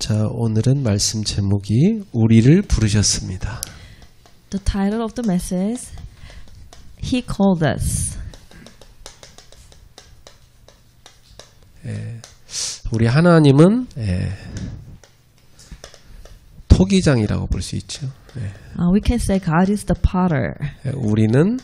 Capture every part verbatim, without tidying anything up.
자, 오늘은 말씀 제목이 우리를 부르셨습니다. The title of the message is He called us. 예, 우리 하나님은 예, 토기장이라고 볼 수 있죠. 예. Uh, we can say God is the potter. 예, 우리는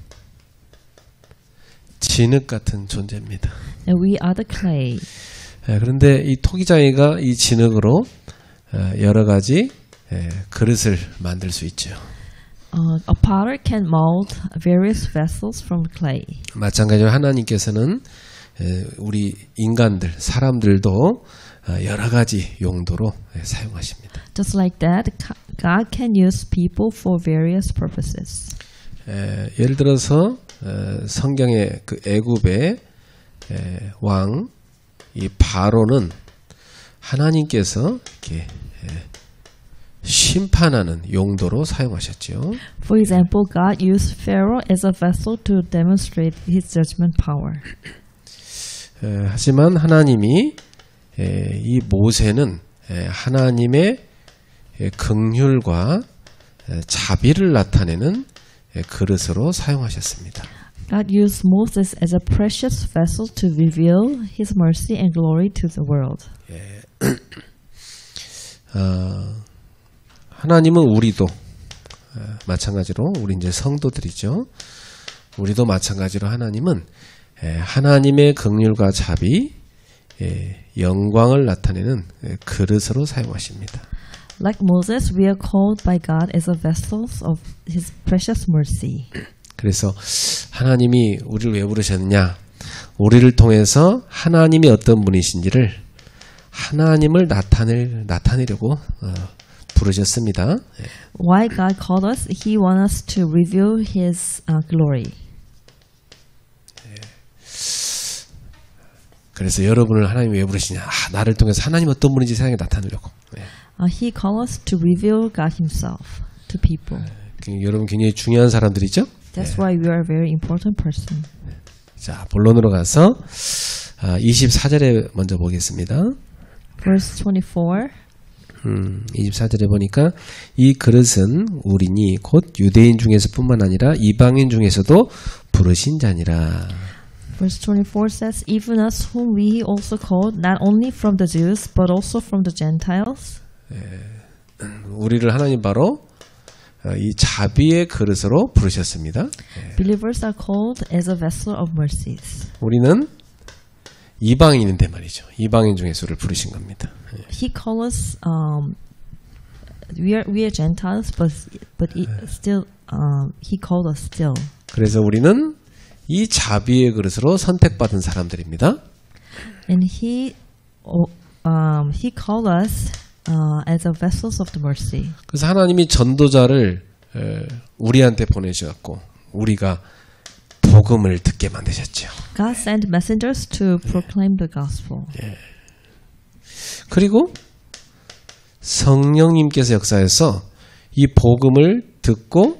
진흙 같은 존재입니다. And we are the clay. 예, 그런데 이 토기장이가 이 진흙으로 예, 여러 가지 예, 그릇을 만들 수 있죠. Uh, a potter can mold various vessels from clay. 마찬가지로 하나님께서는 예, 우리 인간들, 사람들도 여러 가지 용도로 예, 사용하십니다. Just like that, God can use people for various purposes. 예, 예를 들어서 어, 성경의 그 애굽의 예, 왕 이 바로는 하나님께서 이렇게 예, 심판하는 용도로 사용하셨죠. For example, God used Pharaoh as a vessel to demonstrate His judgment power. 에, 하지만 하나님이 에, 이 모세는 에, 하나님의 에, 긍휼과 에, 자비를 나타내는 에, 그릇으로 사용하셨습니다. God used Moses as a precious vessel to reveal His mercy and glory to the world. 예. 어, 하나님은 우리도 어, 마찬가지로 우리 이제 성도들이죠. 우리도 마찬가지로 하나님은 에, 하나님의 긍휼과 자비, 에, 영광을 나타내는 에, 그릇으로 사용하십니다. Like Moses, we are called by God as a vessels of His precious mercy. 그래서 하나님이 우리를 왜 부르셨느냐? 우리를 통해서 하나님이 어떤 분이신지를 하나님을 나타낼, 나타내려고 어, 부르셨습니다. Why God called us? He wants us to reveal His uh, glory. 그래서 여러분을 하나님이 왜 부르시냐? 아, 나를 통해서 하나님 어떤 분인지 세상에 나타내려고. 네. Uh, he called us to reveal God Himself to people. 여러분 굉장히 중요한 사람들이죠? That's why we are a very important person. 자, 본론으로 가서 아, 이십사 절에 먼저 보겠습니다. Verse twenty-four. 음, 이십사 절에 보니까 이 그릇은 우리니 곧 유대인 중에서뿐만 아니라 이방인 중에서도 부르신 자니라. Verse twenty-four says, even us whom we also called, not only from the Jews, but also from the Gentiles. 예, 우리를 하나님 바로 이 자비의 그릇으로 부르셨습니다. 예. Believers are called as a vessel of mercies. 우리는 이방인인데 말이죠. 이방인 중에서 우리를 부르신 겁니다. 예. He called us. Um, we are we are Gentiles, but but he still um, He called us still. 그래서 우리는 이 자비의 그릇으로 선택받은 사람들입니다. And He um, He called us uh, as a vessels of the mercy. 그래서 하나님이 전도자를 에, 우리한테 보내셔갖고 우리가 복음을 듣게 만드셨죠. God sent messengers to proclaim the gospel. 예. 그리고 성령님께서 역사해서 이 복음을 듣고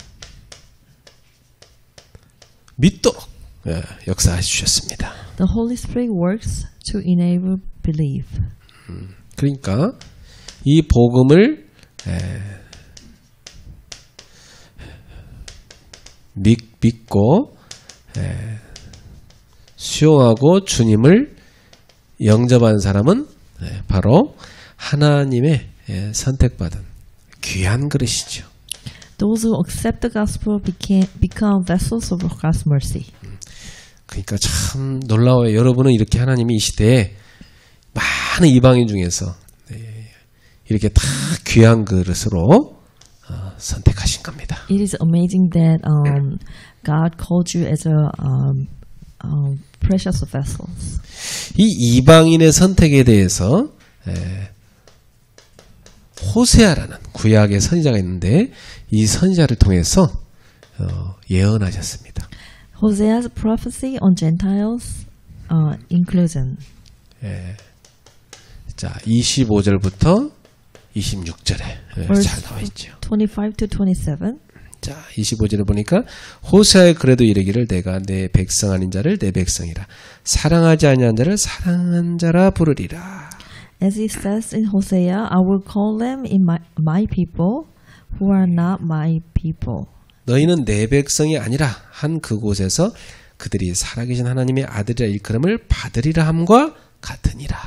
믿도록 예, 역사해 주셨습니다. The Holy Spirit works to enable belief. 음, 그러니까 이 복음을 에, 믿, 믿고 에, 수용하고 주님을 영접한 사람은 에, 바로 하나님의 에, 선택받은 귀한 그릇이죠. Those who accept the gospel became, become vessels of God's mercy. 그러니까 참 놀라워요. 여러분은 이렇게 하나님이 이 시대에 많은 이방인 중에서 이렇게 다 귀한 그릇으로 어, 선택하신 겁니다. It is amazing that um, God called you as a um, um, precious vessels. 이 이방인의 선택에 대해서 에, 호세아라는 구약의 선지자가 있는데 이 선지자를 통해서 어, 예언하셨습니다. Hosea's prophecy on Gentiles uh, inclusion. 예. 자, 이십오 절부터 이십육 절에 예, 잘 나와 있죠. twenty-five to twenty-seven. 자, 이십오 절에 보니까 호세아의 그래도 이르기를 내가 내 백성 아닌 자를 내 백성이라 사랑하지 아니한 자를 사랑한 자라 부르리라. As it says in Hosea, I will call them in my, my people who are not my people. 너희는 내 백성이 아니라 한 그곳에서 그들이 살아계신 하나님의 아들이라 일컬음을 받으리라 함과 같으니라.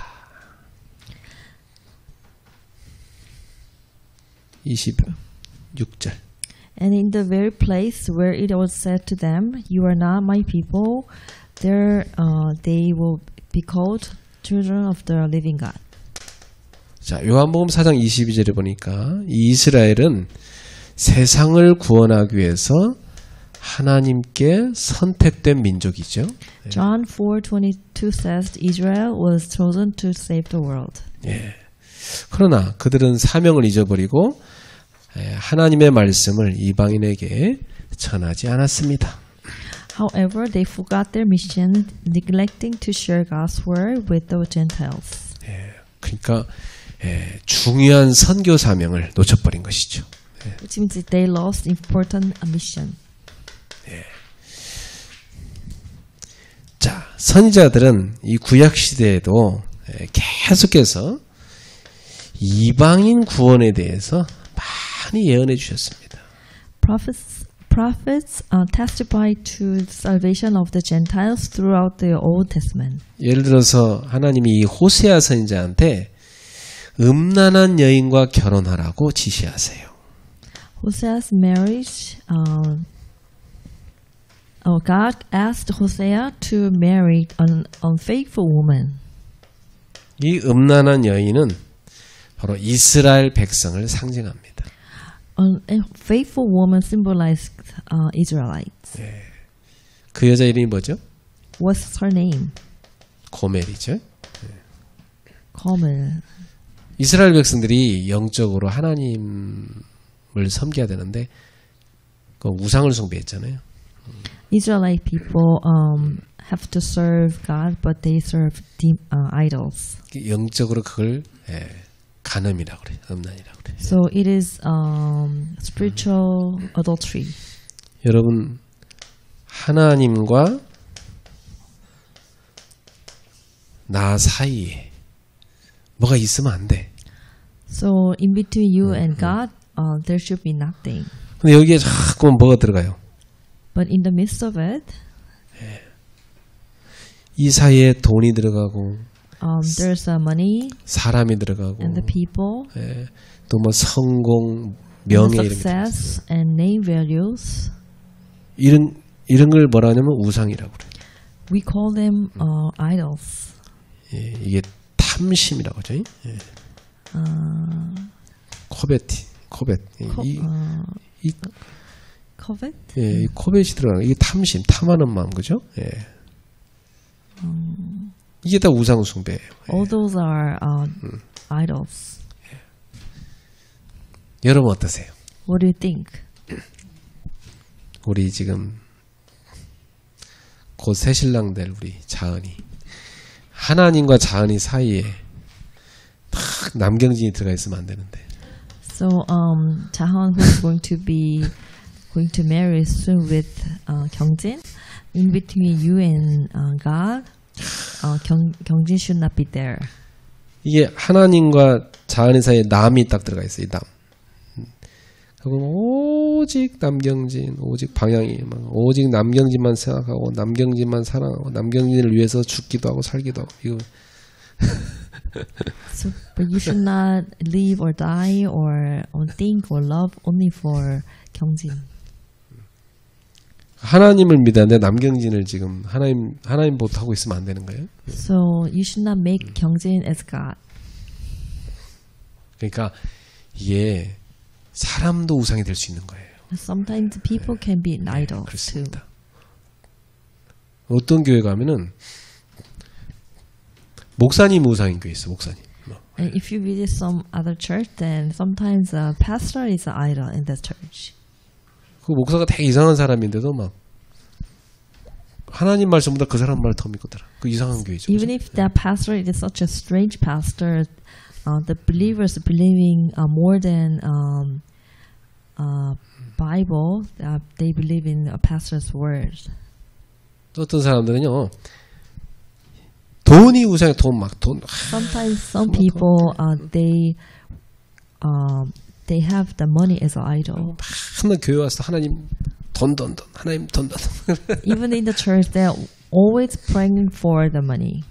이십육 절. And in the very place where it was said to them, you are not my people, there uh, they will be called children of the living God. 자, 요한복음 사 장 이십이 절에 보니까 이 이스라엘은 세상을 구원하기 위해서 하나님께 선택된 민족이죠. John four twenty-two says Israel was chosen to save the world. 예. 그러나 그들은 사명을 잊어버리고 하나님의 말씀을 이방인에게 전하지 않았습니다. However, they forgot their mission, neglecting to share God's word with the Gentiles. 예. 그러니까 예, 중요한 선교 사명을 놓쳐버린 것이죠. 예. Which means that they lost important mission. 예. 자, 선지자들은 이 구약 시대에도 예, 계속해서 이방인 구원에 대해서 많이 예언해 주셨습니다. Prophets, prophets uh, testified to the salvation of the Gentiles throughout the Old Testament. 예를 들어서 하나님이 이 호세아 선지자한테 음란한 여인과 결혼하라고 지시하세요. Hosea's marriage, uh, oh, God asked Hosea to marry an unfaithful woman. 이 음란한 여인은 바로 이스라엘 백성을 상징합니다. An unfaithful woman symbolized uh, Israelites. 네. 그 여자 이름이 뭐죠? What's her name? 고멜이죠. Gomer. 이스라엘 백성들이 영적으로 하나님을 섬겨야 되는데 그 우상을 숭배했잖아요. Israelite people um, have to serve God, but they serve dim, uh, idols. 영적으로 그걸 예, 간음이라고 그래요. 음란이라고 그래요. So it is um, spiritual adultery. 여러분 하나님과 나 사이에 뭐가 있으면 안 돼. So in between you and God, uh, there should be nothing. 근데 여기에 자꾸 뭐가 들어가요? But in the midst of it, 이 사이에 돈이 들어가고 um, there's uh, money 사람이 들어가고 and the people, 예, 또 뭐 성공, and 명예 이런 게 success and name values. 이런 이런 걸 뭐라 하냐면 우상이라고 그래요. We call them uh, idols. 예, 이게 탐심이라고 하죠. 예. Uh, 코베티, 코벳. co- 이, uh, 이, covet? 예, 이 코벳이 들어가는 이게 탐심, 탐하는 마음 그죠? 예. Um, 이게 다 우상 숭배예요. 예. all those are uh, idols. 여러분 어떠세요? What do you think? 우리 지금 곧 새신랑 될 우리 자은이 하나님과 자은이 사이에 딱 남경진이 들어가 있으면 안 되는데. So um, Jahan, who's going to be going to marry soon with uh, Kyungjin, in between you and uh, God, uh, Kyung, Kyungjin should not be there. 이게 하나님과 자은이 사이에 남이 딱 들어가 있어요. 이 남. 그리고 오직 남경진, 오직 방향이 막 오직 남경진만 생각하고 남경진만 사랑하고 남경진을 위해서 죽기도 하고 살기도 하고 이거. So, but you should not live or die or, or think or love only for Kyungjin. 하나님을 믿었는데 남경진을 지금 하나님 하나님 보트 하고 있으면 안 되는 거예요. So you should not make Kyungjin as God. 그러니까 이게 사람도 우상이 될 수 있는 거예요. Sometimes people can be an idol too. 그렇습니다. 어떤 교회 가면은 목사님 우상인 교회 있어. 목사님. And if you visit some other church, then sometimes a pastor is an idol in the church. 그 목사가 되게 이상한 사람인데도 막 하나님 말씀보다 그 사람 말 더 믿거더라. 그 이상한 교회죠. Even if that pastor is such a strange pastor, uh, the believers believing uh, more than um, uh, Bible, uh, they believe in a pastor's word. 또 어떤 사람들은요 돈이 우상이 돈 막 돈. Sometimes some people uh, they um, they have the money as an idol. 맨날 교회 와서 하나님 돈 돈 돈 하나님 돈 돈. Even in the church, they're always praying for the money.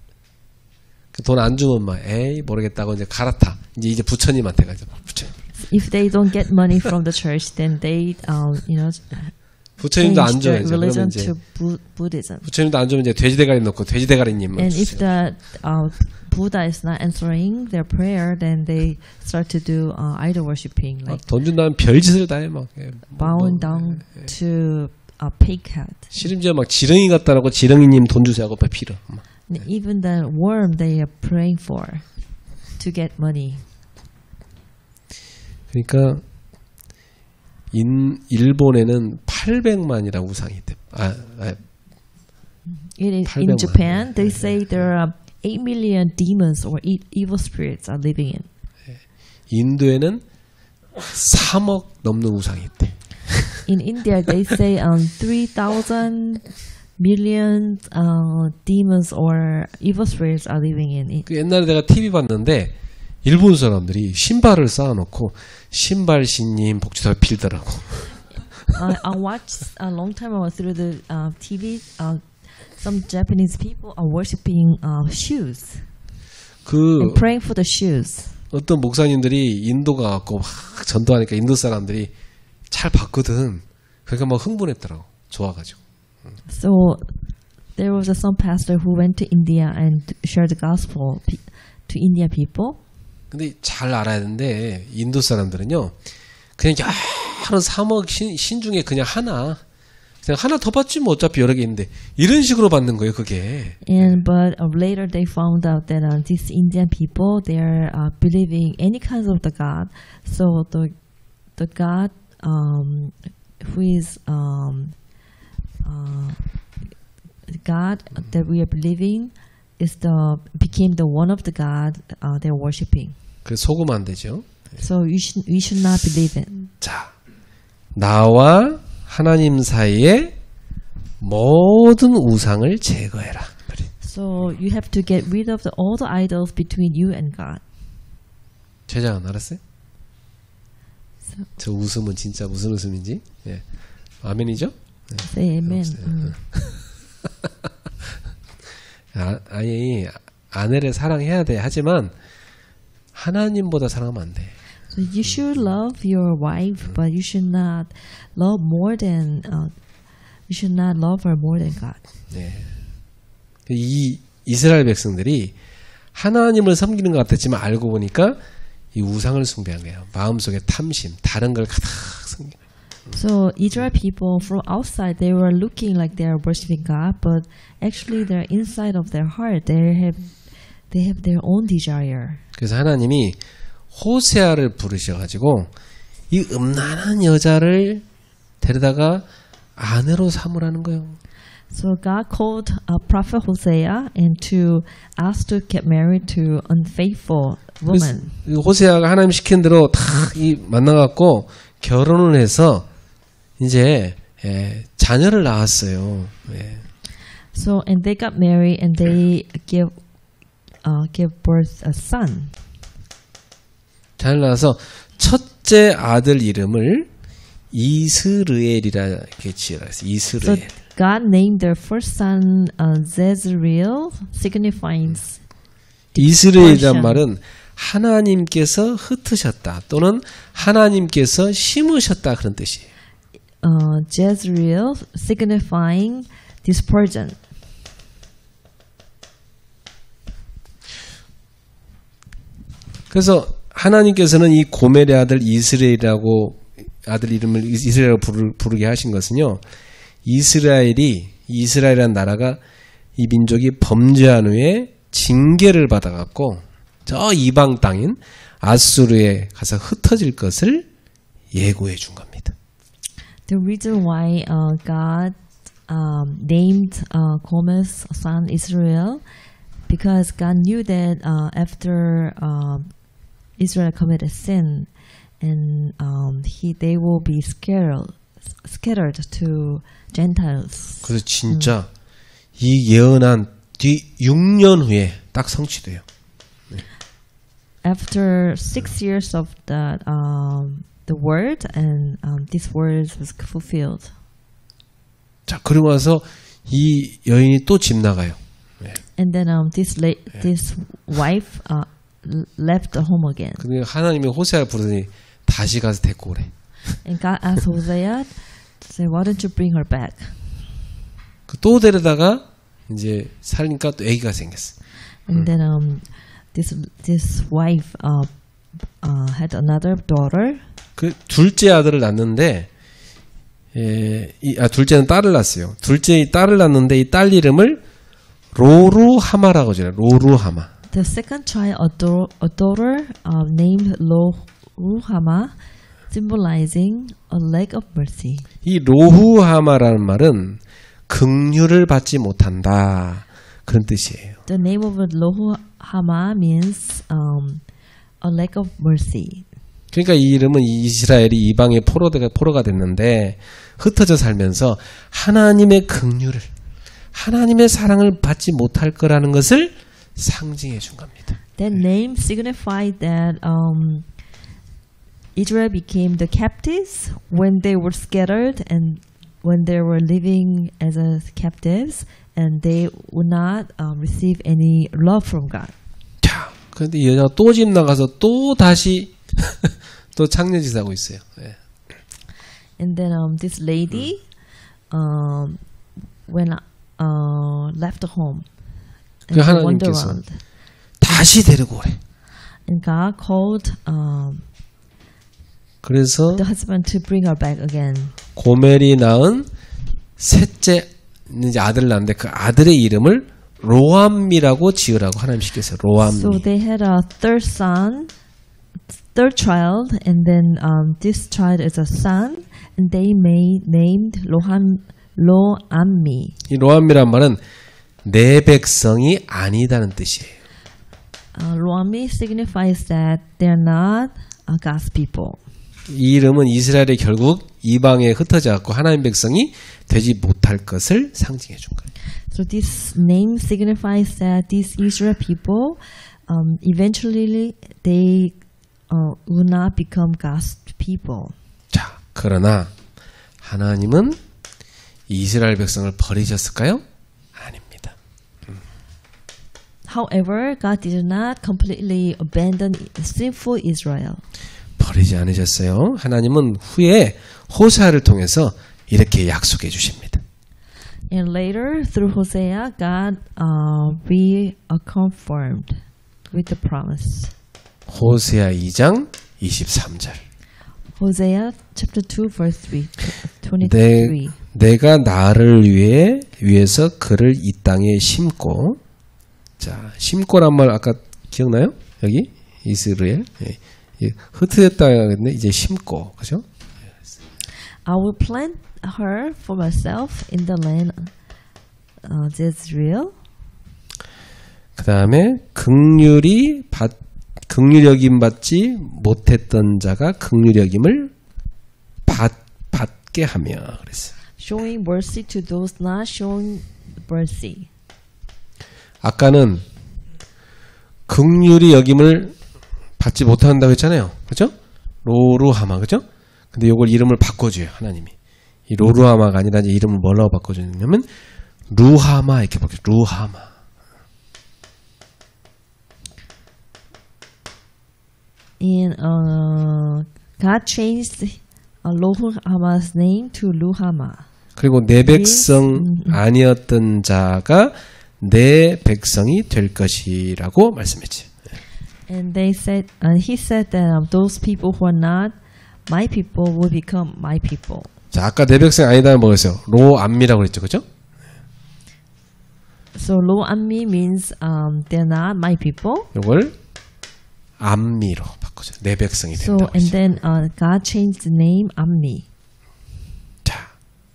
돈 안 주면 막 에이 모르겠다고 이제 갈아타. 이제 이제 부처님한테 가죠. 부처님. If they don't get money from the church, then they, um, you know, 부처님도 안 change 줘요. their 이제 그러면 religion 이제 to Bu- Buddhism. 부처님도 안 주면 이제 돼지 대가리 넣고 돼지 대가리님만 And if 주세요. the uh, Buddha is not answering their prayer, then they start to do uh, idol worshipping, like 돈 준다면 별짓을 다 해 막. 예, 뭐, bowing 뭐, down 예, 예. to a pig cat. 심지어 막 지렁이 같다라고 지렁이님 돈 주세요 하고 막 빌어. 막. And even the worm they are praying for to get money. 그러니까 인 일본에는 팔백만이라고 우상이 있대. 아, 아 In, in 팔백만. Japan, they say there are eight million demons or e- evil spirits are living in. 인도에는 삼억 넘는 우상이 있대. In India, they say um, three thousand million uh, demons or evil spirits are living in it. 그 옛날에 내가 티비 봤는데 일본 사람들이 신발을 쌓아놓고 신발 신님 복지사 빌더라고. uh, I watched a long time ago through the uh, T V. Uh, some Japanese people are worshiping uh, shoes 그 and praying for the shoes. 어떤 목사님들이 인도 가갖고 막 전도하니까 인도 사람들이 잘 봤거든. 그러니까 막 흥분했더라고. 좋아가지고. So there was a some pastor who went to India and shared the gospel pe- to India people. 근데 잘 알아야 되는데 인도 사람들은요. 그냥 여러 삼억 신, 신 중에 그냥 하나 그냥 하나 더 받지 뭐 어차피 여러 개 있는데 이런 식으로 받는 거예요 그게. And but uh, later they found out that uh, these Indian people they're uh, believing any kinds of the God. So the the God um, who is um, uh, God that we are believing is the became the one of the God uh, they're worshiping. 그래서 속으면 안 되죠. So you should we should not believe it. 자, 나와 하나님 사이에 모든 우상을 제거해라. 그래. So you have to get rid of the, all the idols between you and God. 제자가 알았어요? So, 저 웃음은 진짜 무슨 웃음인지? 예. 아멘이죠? 네. say amen. 음. 아, 아니 아내를 사랑해야 돼. 하지만 하나님보다 사랑하면 안 돼. So you should love your wife, but you should not love more than uh, you should not love her more than God. 네. 이 이스라엘 백성들이 하나님을 섬기는 것 같았지만 알고 보니까 이 우상을 숭배한 거예요. 마음속에 탐심, 다른 걸 가득 섬기는 거예요. So Israel people from outside they were looking like they are worshiping God, but actually they're inside of their heart they have they have their own desire. 그래서 하나님이 호세아를 부르셔가지고 이 음란한 여자를 데려다가 아내로 삼으라는 거예요. So God called uh, prophet Hosea and to ask to get married to unfaithful woman. 호세아가 하나님 시킨 대로 다 이 만나갖고 결혼을 해서 이제 예, 자녀를 낳았어요. 예. So and they got married and they give uh, give birth a son. 자녀를 낳아서 첫째 아들 이름을 이스르엘이라 이렇게 지으라 했어요. So 이스르엘. God named their first son uh, Zezreel, signifying 이스라엘이란 말은 하나님께서 흩으셨다 또는 하나님께서 심으셨다 그런 뜻이에요. uh, Jezreel, signifying dispersion. 그래서 하나님께서는 이 고멜의 아들 이스라엘이라고 아들 이름을 이스라엘로 부르, 부르게 하신 것은요. 이스라엘이 이스라엘이라는 나라가 이 민족이 범죄한 후에 징계를 받아갖고 저 이방 땅인 아수르에 가서 흩어질 것을 예고해 준 겁니다. The reason why uh, God um, named uh, Gomer's son Israel, because God knew that uh, after uh, Israel committed sin, and um, he they will be scattered scattered to Gentiles. 그래서 진짜 음. 이 예언한 뒤 육 년 후에 딱 성취돼요. After six years of that, um, the word and um, this word was fulfilled. 자, 그리고 와서 이 여인이 또 집 나가요. 네. And then um, this la- this wife uh, left the home again. 근데 하나님이 호세아를 부르더니 다시 가서 데리고 오래. And God asked Hosea, say, "Why don't you bring her back?" 또 데려다가 이제 살니까 또 아기가 생겼어. And then um, this this wife uh, uh, had another daughter. 그 둘째 아들을 낳는데, 에, 이, 아 둘째는 딸을 낳았어요. 둘째 딸을 낳는데 이 딸 이름을 로루하마라고 하잖아요. 로루하마. The second child, a, do- a daughter uh, named Loruhama, symbolizing a leg of mercy. 이 로후하마라는 말은 긍휼을 받지 못한다 그런 뜻이에요. The name of Loruhama means um, a leg of mercy. 그러니까 이 이름은 이스라엘이 이방의 포로가 포로가 됐는데 흩어져 살면서 하나님의 긍휼을 하나님의 사랑을 받지 못할 거라는 것을 상징해 준 겁니다. That name signified that um, Israel became the captives when they were scattered and when they were living as a captives, and they would not um, receive any love from God. 자, 그런데 이 여자가 또 집 나가서 또 다시 또 창녀짓하고 있어요. 네. And then um, this lady um, when uh, left home 그 and she wandered 하나님께서 around. 다시 데리고 오래. And God called um, 그래서 the husband to bring her back again. 고멜이 낳은 셋째 이제 아들을 낳는데 그 아들의 이름을 로암미라고 지으라고 하나님 시켰어요. 로암미. So they had a third son, third child, and then um, this child is a son, and they made named Loham Loammi. 이 로암미란 말은 내 백성이 아니다는 뜻이에요. Uh, Loammi signifies that they're not uh, God's people. 이 이름은 이스라엘이 결국 이방에 흩어져 갖고 하나님 백성이 되지 못할 것을 상징해 준 거예요. So this name signifies that these Israel people, um, eventually they uh, will not become God's people. 자, 그러나 하나님은 이스라엘 백성을 버리셨을까요? 아닙니다. However, God did not completely abandon sinful Israel. 버리지 않으셨어요. 하나님은 후에 호세아를 통해서 이렇게 약속해 주십니다. And later, through Hosea, God uh, reconfirmed with the promise. 호세아 이 장 이십삼 절. Hosea chapter two, verse three, 내, twenty-three. 내가 나를 위해 위해서 그를 이 땅에 심고, 자 심고란 말 아까 기억나요? 여기 이스라엘 예. 흩어졌다 했는데 이제 심고 그죠? I will plant her for myself in the land of Jezreel. 그 다음에 긍휼이 받 긍휼 여김 받지 못했던 자가 긍휼 여김을 받 받게 하며 그랬어요. Showing mercy to those not showing mercy. 아까는 긍휼이 여김을 받지 못한다고 했잖아요. 그죠? 로루하마 그죠? 근데 이걸 이름을 바꿔줘요. 하나님이. 이 로루하마가 아니라 이제 이름을 뭐라고 바꿔주냐면 루하마 이렇게 바꿔요. 루하마. And uh, God changed uh, Loruhama's name to Luhama. 그리고 내 백성 아니었던 자가 내 백성이 될 것이라고 말씀했죠. And they said, and he said that um, those people who are not my people will become my people. 자, 아까 내 백성 아니다는 뭐였어요? 로암미라고 그랬죠, 그죠? So Lo Ammi means um, they're not my people. 이걸 암미로 바꾸죠. 내 백성이 So 된다고 and 했어요. then uh, God changed the name Ammi. 자,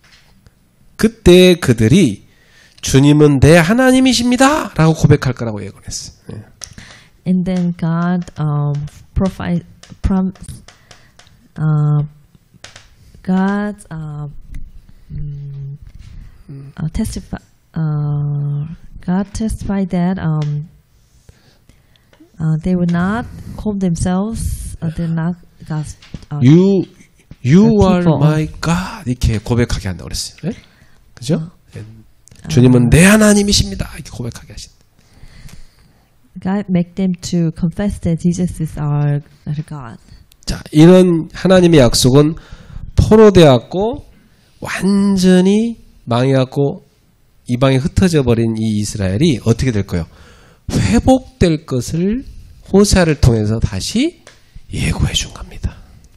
그때 그들이 주님은 내 하나님이십니다 라고 고백할 거라고 예언했어요. 예. And then God um, provide, prom, uh, God uh, um, uh, testify, uh, God testified that um, uh, they would not call themselves, uh, they're not God's. Uh, You You are people. my God 이렇게 고백하게 한다고 그랬어요. 네? 그죠? 어. 네. 주님은 내 하나님이십니다. 이렇게 고백하게 하신다. God make them to confess that Jesus is our, our God. 자, 이런 하나님의 약속은 포로되었고 완전히 망해갖고 이방에 흩어져 버린 이 이스라엘이 어떻게 될 거예요? 회복될 것을 호세아를 통해서 다시 예고해 준 겁니다.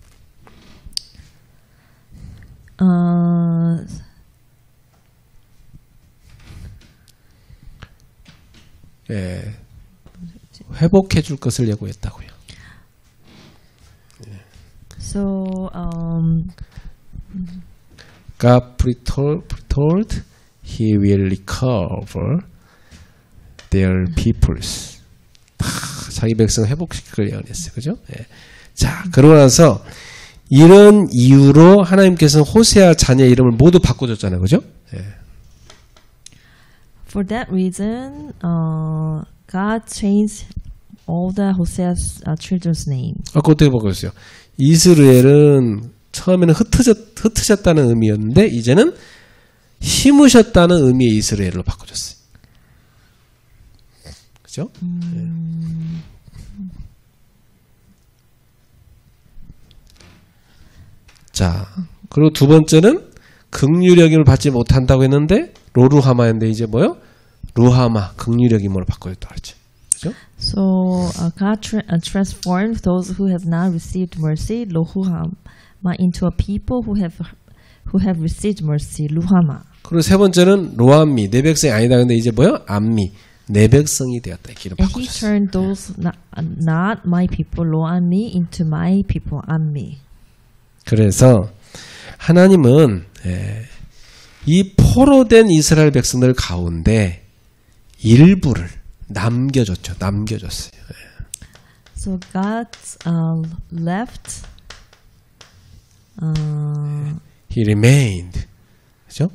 Uh, 예, 회복해 줄 것을 예고했다고요. so um, God foretold He will recover their peoples. 다 자기 백성을 회복시킬 걸 예언했어요. 그죠? 예. 자, 그러고 나서 이런 이유로 하나님께서는 호세아 자녀 이름을 모두 바꿔줬잖아요. 그죠? 예. for that reason, uh, God changed all the Hosea's uh, children's name. 아까 어떻게 바꿨어요? 이스라엘은 처음에는 흩어졌, 흩어졌다는 의미였는데 이제는 심으셨다는 의미의 이스라엘로 바꿔줬어요. 그죠? 음, 예. 자, 그리고 두 번째는 긍휼여김을 받지 못한다고 했는데 로루하마인데 이제 뭐요? 루하마, 긍휼여김으로 바꿔줬다고 했죠. 그죠? So uh, God tra- uh, transformed those who have not received mercy, Lohuhama, into a people who have who have received mercy, Luhama. 그리고 세 번째는 로암미, 내 백성이 아니다. 근데 이제 뭐요? 암미, 내 백성이 되었다. 이렇게 이름 And he 바꿔줬어요. turned those not, not my people, Loami, into my people, Ammi. 그래서 하나님은 예, 이 포로된 이스라엘 백성들 가운데 일부를 남겨줬죠. 남겨줬어요. So God uh, left. Uh, He remained. 그죠?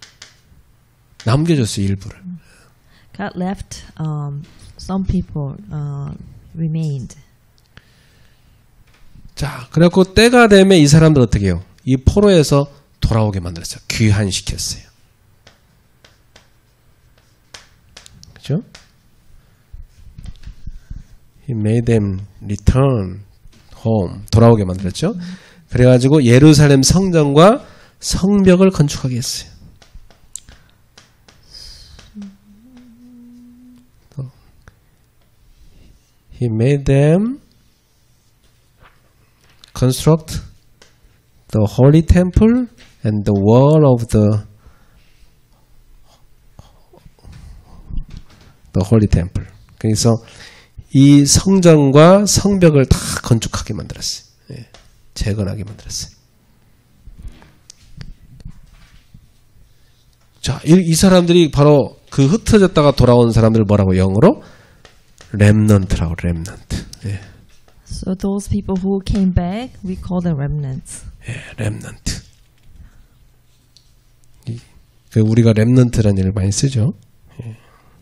남겨줬어요. 일부를. God left. Um, some people uh, remained. 자, 그래갖고 때가 되면 이 사람들 어떻게 해요? 이 포로에서 돌아오게 만들었어요. 귀환시켰어요. 그죠? He made them return home. 돌아오게 만들었죠. 그래가지고 예루살렘 성전과 성벽을 건축하게 했어요. He made them construct the holy temple and the wall of the the holy temple. 그래서 이 성전과 성벽을 다 건축하게 만들었어요. 예, 재건하게 만들었어요. 자, 이, 이 사람들이 바로 그 흩어졌다가 돌아온 사람들을 뭐라고 영어로? 렘넌트라고, 렘넌트. 예. So those people who came back, we call them remnants. 예, 렘넌트. 이, 그 우리가 렘넌트라는 얘기를 많이 쓰죠. 예.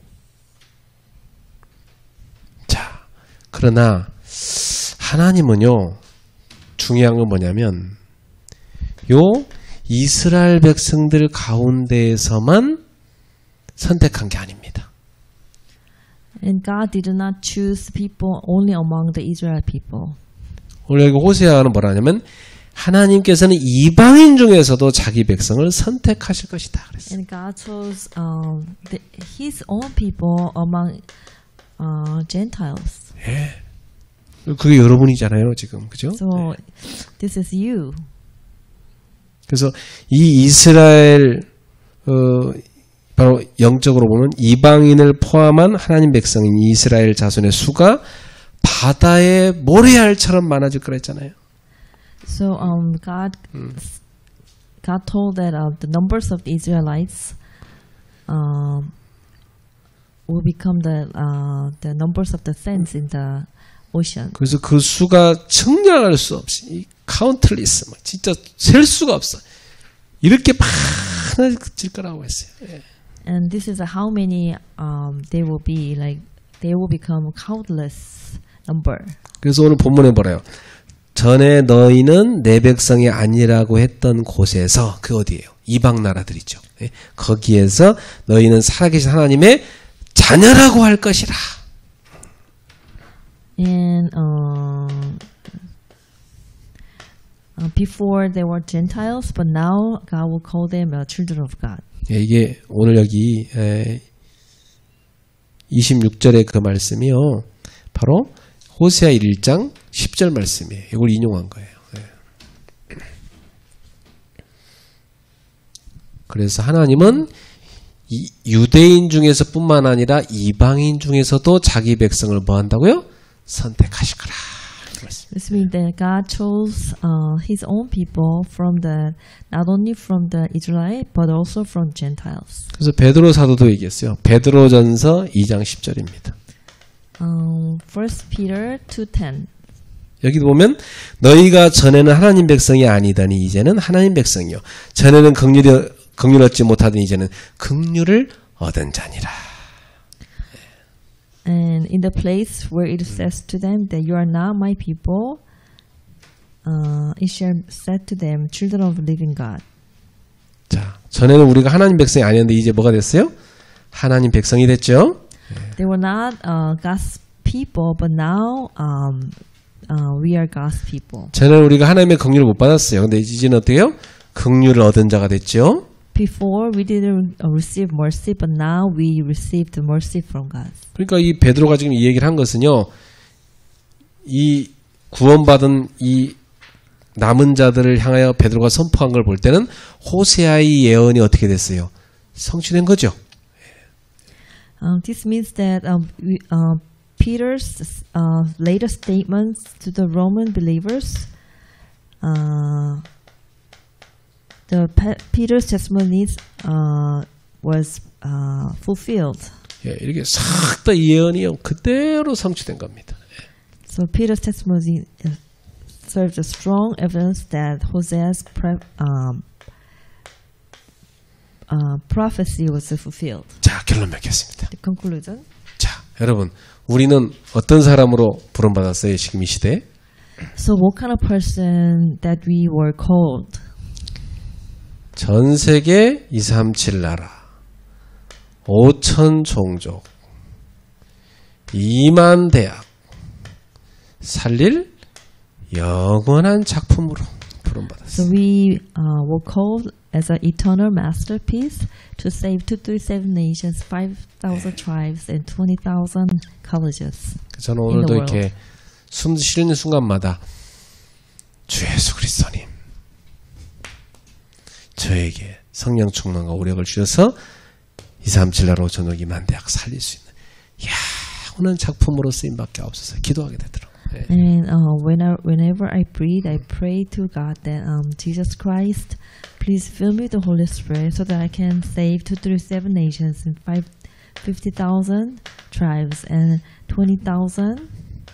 자, 그러나 하나님은요, 중요한 건 뭐냐면 요 이스라엘 백성들 가운데에서만 선택한 게 아닙니다. And God did not choose people only among the Israel people. 오늘 여기 호세아는 뭐라 하냐면 하나님께서는 이방인 중에서도 자기 백성을 선택하실 것이다 그랬어요. And God chose um, the, His own people among uh, Gentiles. 예. 그게 여러분이잖아요, 지금. 그죠? So this is you. 그래서 이 이스라엘 어, 바로 영적으로 보면 이방인을 포함한 하나님 백성인 이스라엘 자손의 수가 바다의 모래알처럼 많아질 거라 했잖아요. So um, God, 음. God told that uh, the numbers of the Israelites um, will become the uh, the numbers of the sands in the ocean. 그래서 그 수가 측량할 수 없이 카운틀리스 막 진짜 셀 수가 없어. 이렇게 많아질 거라고 했어요. 예. And this is how many um, they will be. Like they will become countless number. 그래서 오늘 본문에 뭐래요? 전에 너희는 내 백성이 아니라고 했던 곳에서 그 어디예요? 이방 나라들이죠. 예? 거기에서 너희는 살아계신 하나님의 자녀라고 할 것이라. And um, uh, before they were Gentiles, but now God will call them uh, children of God. 예, 이게 오늘 여기 에, 이십육 절의 그 말씀이요. 바로 호세아 일 장 십 절 말씀이에요. 이걸 인용한 거예요. 예. 그래서 하나님은 이 유대인 중에서 뿐만 아니라 이방인 중에서도 자기 백성을 뭐 한다고요? 선택하실 거라. This means that God chose uh, His own people from the not only from the Israelite but also from Gentiles. 그래서 베드로 사도도 얘기했어요. 베드로전서 이 장 십 절입니다. Um, First Peter two ten. 여기 보면 너희가 전에는 하나님 백성이 아니더니 이제는 하나님 백성이요 전에는 긍휼이 긍휼 얻지 못하더니 이제는 긍휼을 얻은 자니라. And in the place where it says to them that you are not my people, uh, it shall said to them, children of living God. 자, 전에는 우리가 하나님 백성이 아니었는데 이제 뭐가 됐어요? 하나님 백성이 됐죠. They were not uh, God's people, but now um, uh, we are God's people. 전에는 우리가 하나님의 긍휼을 못 받았어요. 근데 이제는 어떻게 해요? 긍휼을 얻은 자가 됐죠. Before we didn't receive mercy, but now we received mercy from God. 그러니까 이 베드로가 지금 이 얘기를 한 것은요. 이 구원받은 이 남은 자들을 향하여 베드로가 선포한 걸 볼 때는 호세아의 예언이 어떻게 됐어요? 성취된 거죠. Um, this means that um, we, uh, Peter's uh, later statements to the Roman believers, uh, the Pe- Peter's testimonies uh, was uh, fulfilled. 예, 이렇게 싹 다 예언이요 그대로 성취된 겁니다. So Peter's testimony serves a strong evidence that Hosea's pre- um, uh, prophecy was fulfilled. 자, 결론 맺겠습니다. The conclusion. 자, 여러분, 우리는 어떤 사람으로 부름받았어요? 지금 이 시대에? So what kind of person that we were called? 전 세계 이삼칠 나라, 오천 종족, 이만 대학, 살릴 영원한 작품으로 부름받았어요. So we uh, were called as an eternal masterpiece to save two hundred thirty-seven nations, five thousand tribes, and twenty thousand colleges. 저는 오늘도 이렇게 숨 쉬는 순간마다 주 예수 그리스도님 저에게 성령 충만과 오력을 주셔서 이삼칠 나라 오천 이만 대학 살릴 수 있는 영원한 작품으로 쓰임받게 없어서 기도하게 되더라고요. 네. And uh, when I, whenever I breathe, I pray to God that um, Jesus Christ, please fill me with the Holy Spirit so that I can save two hundred thirty-seven nations and five, fifty thousand tribes and twenty thousand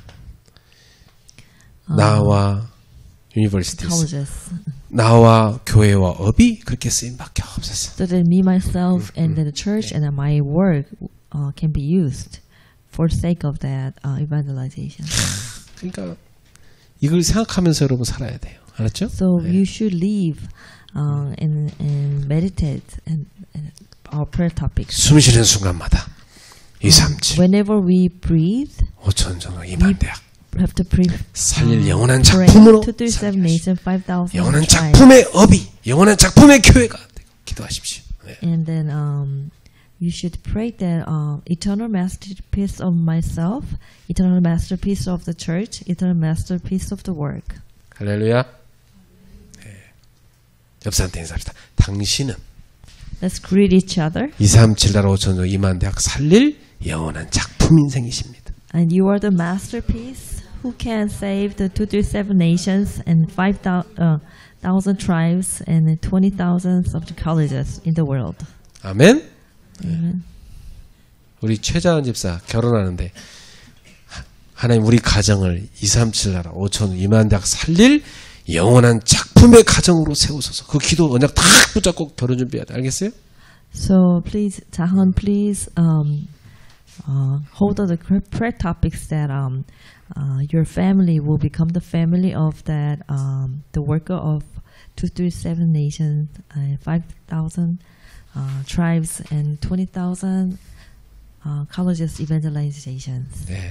uh, 나와 유니버시티스, colleges. 나와 교회와 업이 그렇게 쓰임받게 없어서. So that me, myself, and the church and my work uh, can be used for the sake of that uh, evangelization. 그러니까 이걸 생각하면서 여러분 살아야 돼요. 알았죠? So 네. you should live uh, and, and meditate and, and our prayer topics. 숨 쉬는 순간마다 이삼칠 Whenever we breathe, 오천 종족 이만 대학 we have to pray. 살릴 영원한 Pray 작품으로 to the seven nations, five thousand 영원한 tribes. 작품의 업이 영원한 작품의 교회가 되고 기도하십시오. 네. And then um, you should pray that uh, eternal masterpiece of myself, eternal masterpiece of the church, eternal masterpiece of the work. 할렐루야. 네. 옆사람한테 인사합시다. 당신은 Let's greet each other. 이삼칠 나라 오천 종 이만 대학 살릴 영원한 작품 인생이십니다. And you are the masterpiece who can save the two hundred thirty-seven nations and five thousand tribes and twenty thousand of the colleges in the world. 아멘. Amen. 우리 최자은 집사 결혼하는데 하나님 우리 가정을 이삼칠 나라 오천 이만 대학 살릴 영원한 작품의 가정으로 세우소서. 그 기도 언약 딱 붙잡고 결혼 준비해야 돼. 알겠어요? So please, Jahon, please um, uh, hold on the prayer topics that um, uh, your family will become the family of that um, the worker of two three seven nations, uh, five thousand uh, tribes, and twenty thousand uh, colleges evangelizations. 네.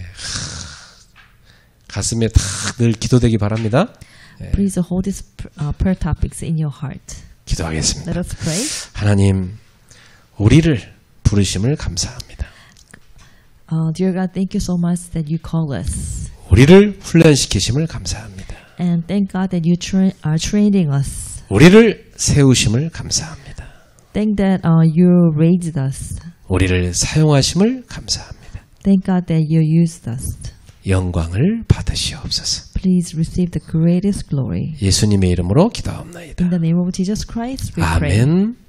가슴에 다 늘 기도되기 바랍니다. 네. Please hold these uh, prayer topics in your heart. 기도하겠습니다. Let us pray. 하나님, 우리를 부르심을 감사합니다. Uh, dear God, thank you so much that you call us. 우리를 훈련시키심을 감사합니다. And thank God that you tra- are training us. 우리를 세우심을 감사합니다. Thank that uh, you raised us. 우리를 사용하심을 감사합니다. Thank God that you used us. 영광을 받으시옵소서. Please receive the greatest glory. 예수님의 이름으로 기도하옵나이다. In the name of Jesus Christ, we pray. 아멘.